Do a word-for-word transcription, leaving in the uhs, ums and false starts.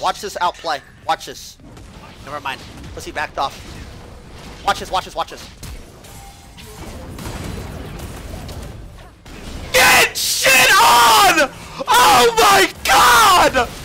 Watch this outplay. Watch this. Never mind. Pussy backed off. Watch this, watch this, watch this. Get shit on! Oh my god!